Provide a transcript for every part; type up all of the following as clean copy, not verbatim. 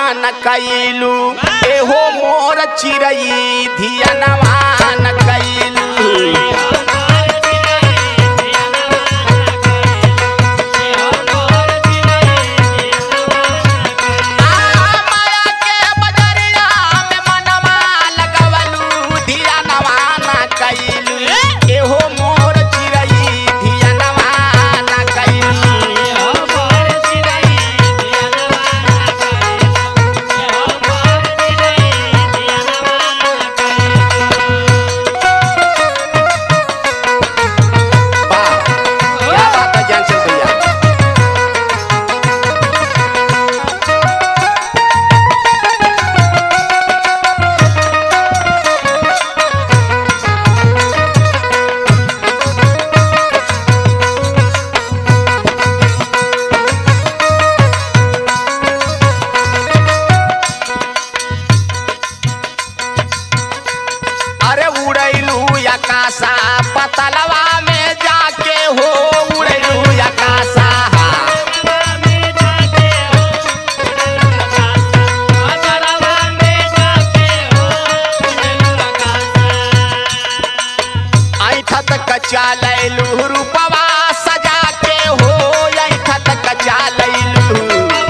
न कैलू एहो मोर चिरई धियनवा न कैलू आकाशा पतलवा में जाके हो उड़लू आकाशा ऐठत कचा लैलू रूपवा सजा के हो ऐठत कचा लैलू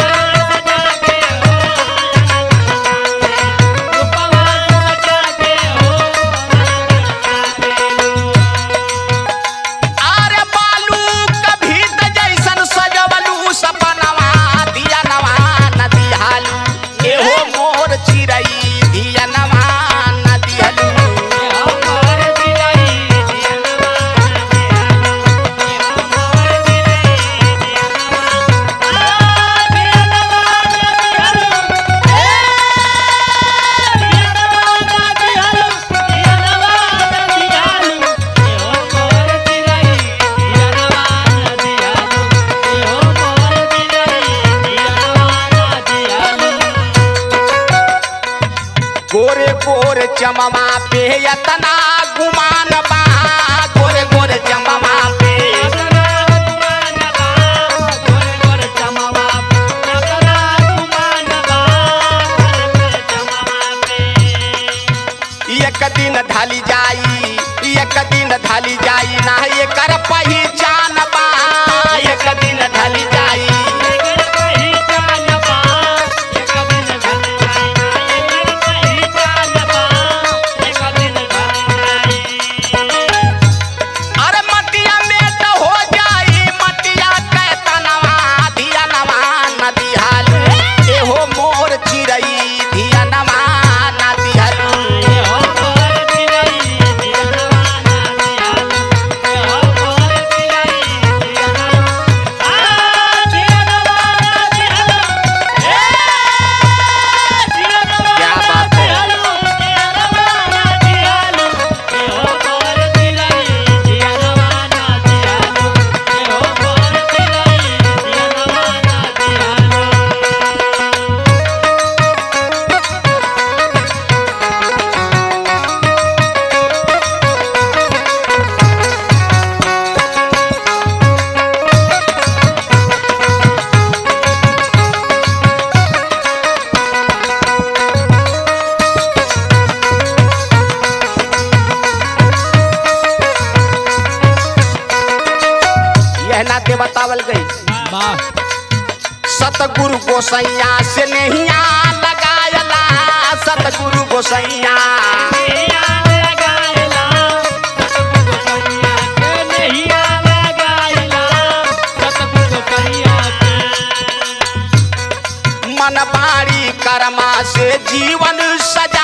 गोरे गोरे चममा पे यतना गुमान बा गोरे गोरे चममा पे एक दिन ढाली जाई ना एकर पहचान बा एक दिन ढाली जाई के बतावल गई सतगुरु गोसैया से नहिया लगायला सतगुरु गोसैया मन बाड़ी कर्मा से जीवन सजा